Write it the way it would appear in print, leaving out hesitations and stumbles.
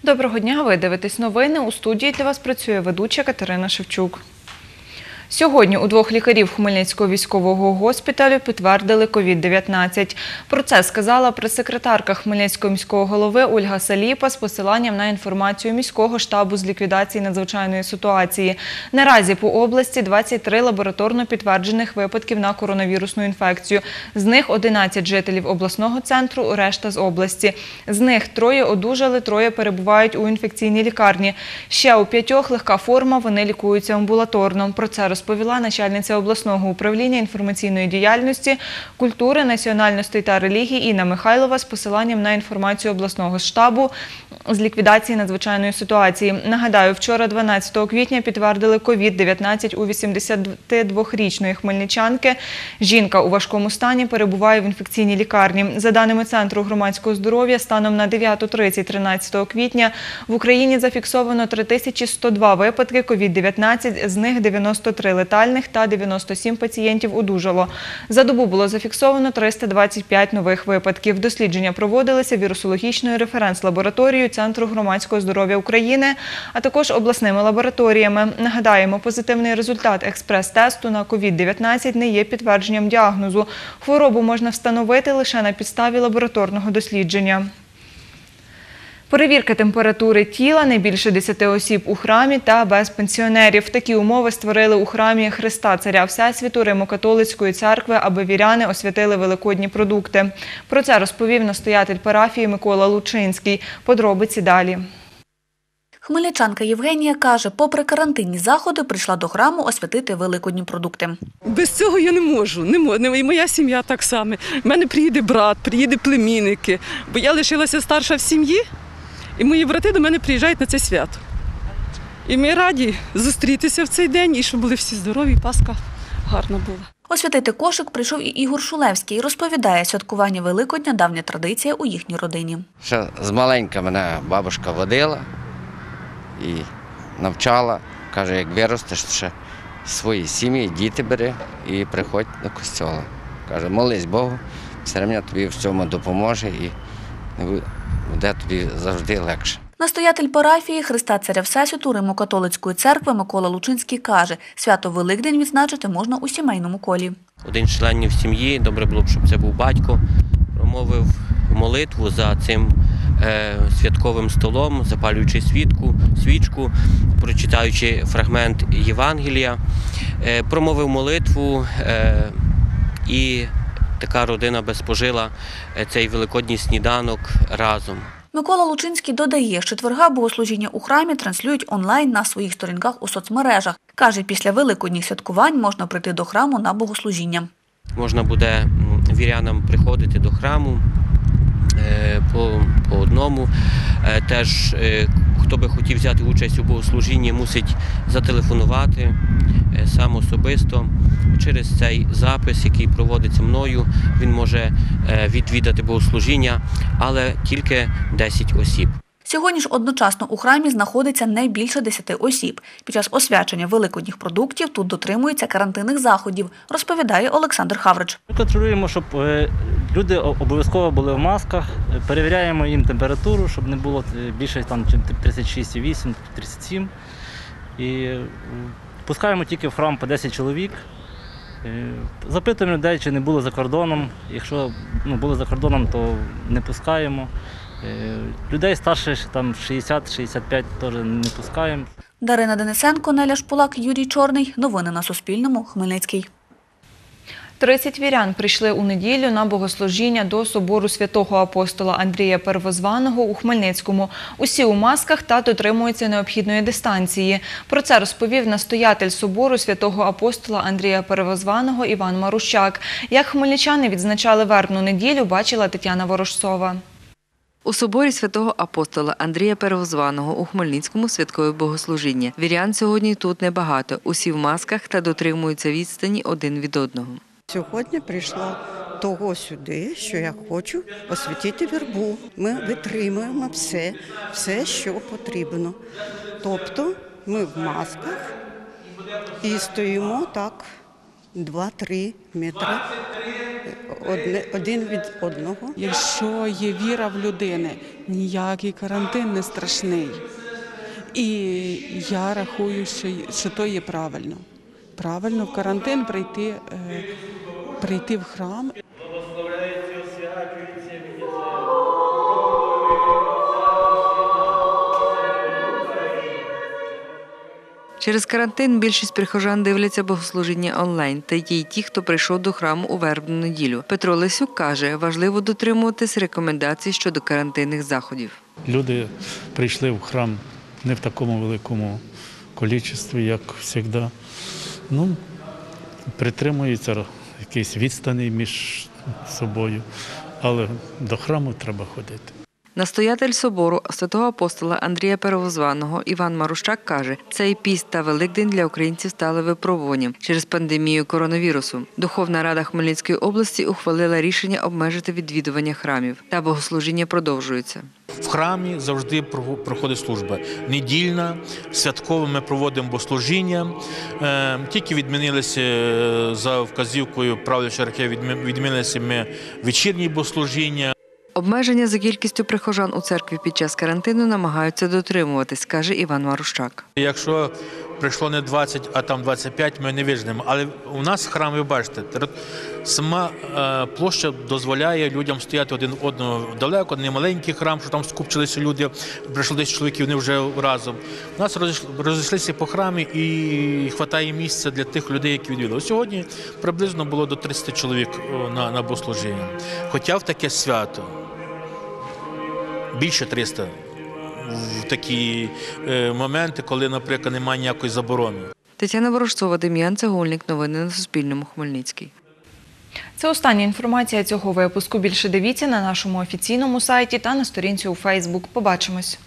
Доброго дня, ви дивитесь новини. У студії для вас працює ведуча Катерина Шевчук. Сьогодні у двох лікарів Хмельницького військового госпіталю підтвердили COVID-19. Про це сказала прес-секретарка Хмельницького міського голови Ольга Саліпа з посиланням на інформацію міського штабу з ліквідації надзвичайної ситуації. Наразі по області 23 лабораторно підтверджених випадків на коронавірусну інфекцію. З них 11 жителів обласного центру, решта з області. З них 3 одужали, 3 перебувають у інфекційній лікарні. Ще у 5 легка форма, вони лікуються амбулаторно. Про це розповіла начальниця обласного управління інформаційної діяльності, культури, національностей та релігій Інна Михайлова з посиланням на інформацію обласного штабу з ліквідації надзвичайної ситуації. Нагадаю, вчора, 12 квітня, підтвердили COVID-19 у 82-річної хмельничанки. Жінка у важкому стані перебуває в інфекційній лікарні. За даними Центру громадського здоров'я, станом на 9:30 13 квітня в Україні зафіксовано 3102 випадки COVID-19, з них 93 летальних та 97 пацієнтів одужало. За добу було зафіксовано 325 нових випадків. Дослідження проводилися вірусологічною референс-лабораторією Центру громадського здоров'я України, а також обласними лабораторіями. Нагадаємо, позитивний результат експрес-тесту на COVID-19 не є підтвердженням діагнозу. Хворобу можна встановити лише на підставі лабораторного дослідження. Перевірка температури тіла, не більше 10 осіб у храмі та без пенсіонерів. Такі умови створили у храмі Христа Царя Всесвіту Римо-католицької церкви, аби віряни освятили великодні продукти. Про це розповів настоятель парафії Микола Лучинський. Подробиці далі. Хмельничанка Євгенія каже, попри карантинні заходи, прийшла до храму освятити великодні продукти. Без цього я не можу. І моя сім'я так само. У мене приїде брат, приїде племінники, бо я лишилася старша в сім'ї. І мої брати до мене приїжджають на це свято. І ми раді зустрітися в цей день і щоб були всі здорові, Пасха гарна була. Освятити кошик прийшов і Ігор Шулевський. Розповідає, святкування Великодня – давня традиція у їхній родині. Ще змаленька мене бабушка водила і навчала. Каже, як виростеш, ще свої сім'ї, діти бери і приходь до костьола. Каже, молись Богу, все одно тобі в цьому допоможе і буде тобі завжди легше. Настоятель парафії Христа Царя Всесвіту Римо-католицької церкви Микола Лучинський каже, свято Великдень відзначити можна у сімейному колі. Один з членів сім'ї, добре було б, щоб це був батько, промовив молитву за цим святковим столом, запалюючи свічку, прочитаючи фрагмент Євангелія, промовив молитву і така родина би спожила цей великодній сніданок разом. Микола Лучинський додає, що четверга богослужіння у храмі транслюють онлайн на своїх сторінках у соцмережах. Каже, після великодніх святкувань можна прийти до храму на богослужіння. Можна буде вірянам приходити до храму по одному. Теж, хто би хотів взяти участь у богослужінні, мусить зателефонувати сам особисто. Через цей запис, який проводиться мною, він може відвідати богослужіння, але тільки 10 осіб. Сьогодні ж одночасно у храмі знаходиться не більше 10 осіб. Під час освячення великодніх продуктів тут дотримуються карантинних заходів, розповідає Олександр Хаврич. Ми контролюємо, щоб люди обов'язково були в масках, перевіряємо їм температуру, щоб не було більше ніж 36,8, 37. І пускаємо тільки в храм по 10 чоловік. Запитуємо людей, чи не були за кордоном. Якщо були за кордоном, то не пускаємо. Людей старше 60-65 теж не пускаємо. Дарина Денисенко, Неля Шпулак, Юрій Чорний. Новини на Суспільному. Хмельницький. 30 вірян прийшли у неділю на богослужіння до собору святого апостола Андрія Первозваного у Хмельницькому. Усі у масках та дотримуються необхідної дистанції. Про це розповів настоятель собору святого апостола Андрія Первозваного Іван Марущак. Як хмельничани відзначали вербну неділю, бачила Тетяна Ворожцова. У соборі святого апостола Андрія Первозваного у Хмельницькому святкове богослужіння. Вірян сьогодні тут небагато. Усі в масках та дотримуються відстані один від одного. Сьогодні прийшла того сюди, що я хочу освятити вірбу. Ми витримуємо все, що потрібно. Тобто ми в масках і стоїмо так 2-3 метри один від одного. Якщо є віра в людини, ніякий карантин не страшний. І я рахую, що то є правильно. Правильно в карантин прийти в храм. Через карантин більшість прихожан дивляться богослужіння онлайн, та є й ті, хто прийшов до храму у вербну неділю. Петро Лисюк каже, важливо дотримуватись рекомендацій щодо карантинних заходів. Люди прийшли в храм не в такому великому кількості, як завжди. Притримуються якісь відстані між собою, але до храму треба ходити. Настоятель собору святого апостола Андрія Первозваного Іван Марущак каже, цей піст та Великдень для українців стали випробуванням через пандемію коронавірусу. Духовна рада Хмельницької області ухвалила рішення обмежити відвідування храмів. Та богослужіння продовжуються. В храмі завжди проходить служба. Недільна, святково ми проводимо богослужіння. Тільки відмінилися за вказівкою правлячої архієреї, відмінилися ми вечірні богослужіння. Обмеження за кількістю прихожан у церкві під час карантину намагаються дотримуватись, каже Іван Марущак. Якщо прийшло не 20, а там 25, ми не вижнемо. Але у нас храм, ви бачите, сама площа дозволяє людям стояти один одного далеко, не маленький храм, що там скупчилися люди, прийшло 10 чоловіків, вони вже разом. У нас розійшлися по храмі і вистачає місця для тих людей, які відвідали. Сьогодні приблизно було до 30 чоловік на богослужіння. Хоча в таке свято більше 300 в такі моменти, коли, наприклад, немає ніякої заборони. Тетяна Ворожцова, Дем'ян Цегольник. Новини на Суспільному. Хмельницький. Це остання інформація цього випуску. Більше дивіться на нашому офіційному сайті та на сторінці у Фейсбук. Побачимось.